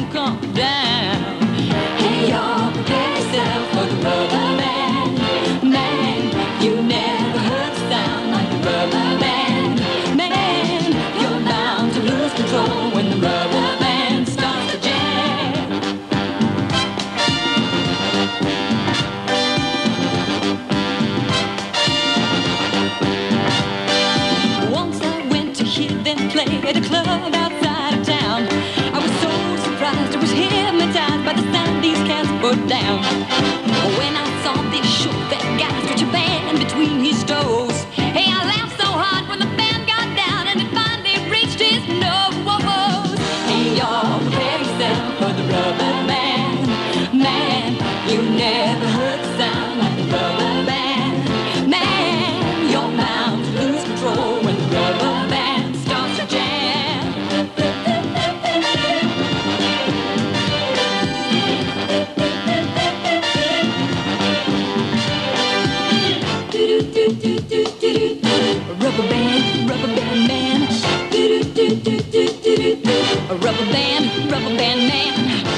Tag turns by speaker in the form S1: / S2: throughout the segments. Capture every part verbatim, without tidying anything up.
S1: won't come down. Hey, y'all, prepare yourself for the rubber band. Man, you never heard a sound like the rubber band. Man, you're bound to lose control when the rubber band starts to jam. Once I went to hear them play at a club outside of town. I was so surprised, I was hypnotized by the sound these cats put down. When I saw this short fat guy stretch a band between his toes, hey, I laughed so hard when the band got down and it finally reached his nose. Hey, y'all, prepare yourself for the rubber band. Man, you never heard the sound like the rubber band. Man, you're bound to lose control when the rubber band starts to jam. Rubber band, rubber band man. Rubber band, rubber band man.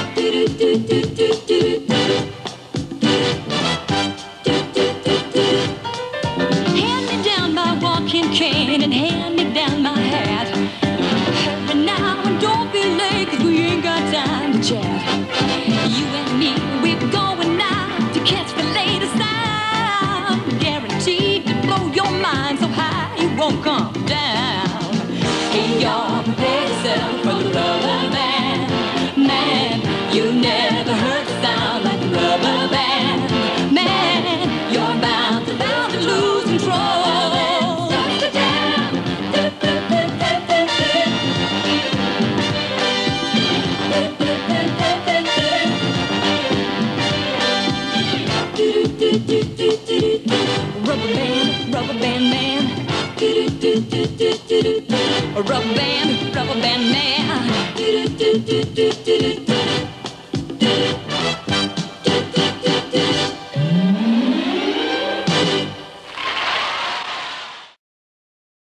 S1: Hand me down my walking cane and hand me down my hat. Hurry now and don't be late, 'cause we ain't got time to chat. You and me, we're going now to catch the latest sound. Guaranteed to blow your mind so high you won't come down. Hey, y'all, prepare yourself for the rubber band. Man, you never heard the sound like the rubber band. Man, you're bound to, bound to lose control. Starts to jam. Rubber band, rubber band man. Rubber band, rubber band man.